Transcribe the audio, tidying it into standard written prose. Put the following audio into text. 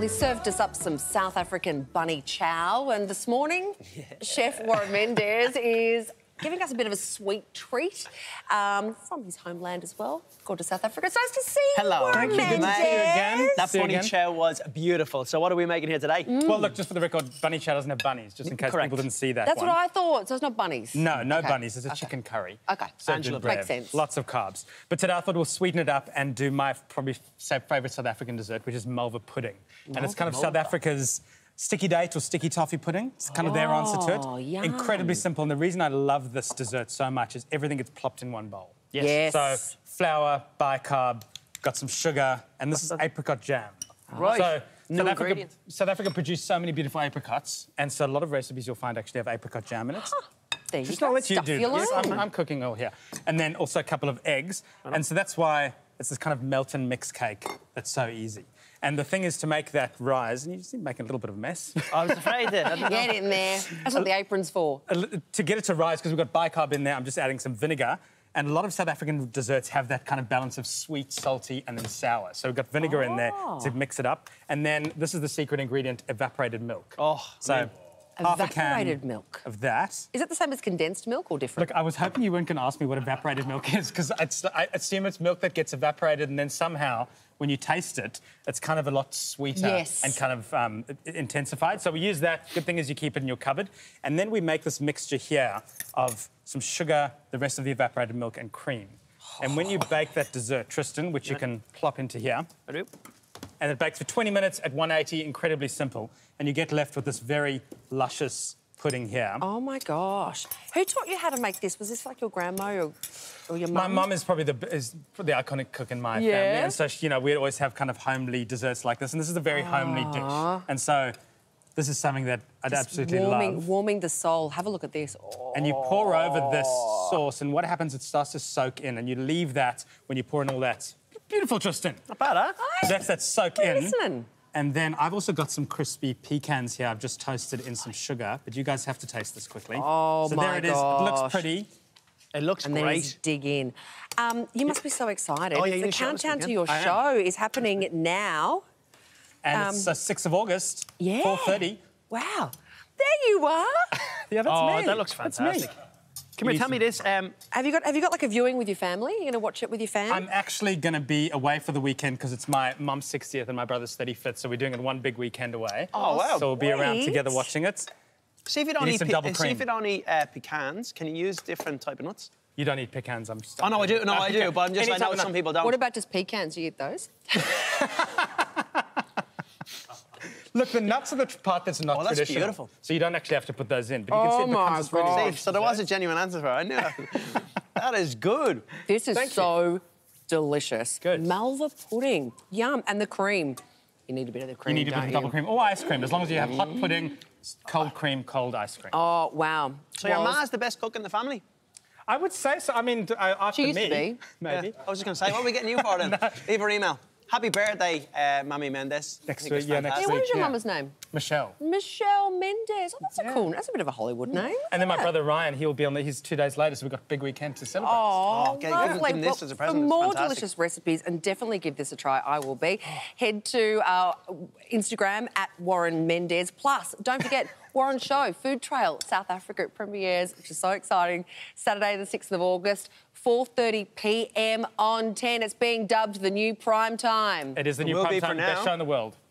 He served us up some South African bunny chow, and this morning, Chef Warren Mendez is giving us a bit of a sweet treat from his homeland as well. Gone to South Africa. It's nice to see you, Hello. Warren Thank you. Good to Mendez. see you again. That See you bunny again. chow was beautiful. So what are we making here today? Well, look, just for the record, bunny chow doesn't have bunnies, just in case Correct. people didn't see that That's one. what I thought. So it's not bunnies. No Okay. bunnies. It's a chicken curry. Okay. Served Angela, in bread. makes sense. Lots of carbs. But today I thought we'll sweeten it up and do my probably favourite South African dessert, which is malva pudding. And it's kind of South Africa's sticky date or sticky toffee pudding. It's kind of their answer to it. Yum. Incredibly simple. And the reason I love this dessert so much is everything gets plopped in one bowl. Yes. So flour, bicarb, got some sugar, and this is apricot jam. Right. So New ingredient. South Africa produced so many beautiful apricots, and so a lot of recipes you'll find actually have apricot jam in it. There you Just go. I'll let you Stuff do you this. learn. I'm cooking all here. And then also a couple of eggs. And so that's why it's this kind of melt and mix cake that's so easy. And the thing is to make that rise, and you seem making a little bit of a mess. I was afraid that. I didn't know. Get in there. That's what the apron's for. To get it to rise, because we've got bicarb in there, I'm just adding some vinegar. And a lot of South African desserts have that kind of balance of sweet, salty, and then sour. So we've got vinegar in there to mix it up. And then this is the secret ingredient, evaporated milk. Oh, so half a can Evaporated milk. of that. Is it the same as condensed milk or different? Look, I was hoping you weren't going to ask me what evaporated milk is, because I assume it's milk that gets evaporated and then somehow, when you taste it, it's kind of a lot sweeter Yes. and kind of intensified. So we use that. Good thing is you keep it in your cupboard. And then we make this mixture here of some sugar, the rest of the evaporated milk, and cream. And when you bake that dessert, Tristan, which you can plop into here, I do. and it bakes for 20 minutes at 180, incredibly simple, and you get left with this very luscious pudding here. Oh, my gosh. Who taught you how to make this? Was this like your grandma or your mum? My mum is probably the iconic cook in my family, and so you know we always have kind of homely desserts like this, and this is a very homely dish, and so this is something that I'd absolutely love. Warming the soul. Have a look at this. Oh. And you pour over this sauce, and what happens? It starts to soak in, and you leave that when you pour in all that. Beautiful, Tristan. Not bad, huh? That's that soak in. Listening. And then I've also got some crispy pecans here. I've just toasted in some sugar, but you guys have to taste this quickly. Oh, so my there it is. It gosh. looks pretty. It looks And then great. dig in. You must be so excited. Oh, yeah, The you show us countdown to again. your I am. show is happening now. And it's 6th of August, Yeah. 4:30. Wow. There you are. Yeah, that's Oh, me. that looks That's fantastic. me. Come here, tell me this. Have you got like a viewing with your family? You're going to watch it with your fam? I'm actually going to be away for the weekend because it's my mum's 60th and my brother's 35th, so we're doing it one big weekend away. Oh, wow. So we'll be around sweet. together watching it. see if you don't You need eat some double cream. pecans. Can you use different type of nuts? You don't eat pecans, I'm just... Oh no, I do. No, I do. But I'm just. Any I type know of nut. some people don't. What about just pecans? You eat those? Look, the nuts are the part that's not Oh, that's traditional. beautiful. So you don't actually have to put those in. But you can see it my becomes this really God. rich So there was a dessert. genuine answer for it. I knew that. That is good. This is Thank you. so delicious. Good. Malva pudding. Yum. And the cream. You need a bit of the You cream, need a bit don't of you? double cream or ice cream, as long as you have hot pudding, cold cream, cold ice cream. Oh, wow. So your Was- ma's the best cook in the family? I would say so. I mean, after She used me, to be. maybe. Yeah. I was just going to say, what are we getting you for then? Leave her email. Happy birthday, Mammy Mendez. Next I think it's week, yeah, next Yeah, fantastic. what is your Yeah. mama's name? Michelle. Michelle Mendez. Oh, that's a Yeah. cool. That's a bit of a Hollywood name. And then my Yeah. brother Ryan, he'll be on he's 2 days later, so we've got a big weekend to celebrate. Oh, okay, lovely. give him this as a present. For It's more fantastic. delicious recipes, and definitely give this a try, I will be. Head to our Instagram at Warren Mendez. Plus, don't forget Warren's show, Food Trail, South Africa premieres, which is so exciting. Saturday, the 6th of August, 4:30 p.m. on 10. It's being dubbed the new prime time. It is the new will be prime for time best now. show in the world.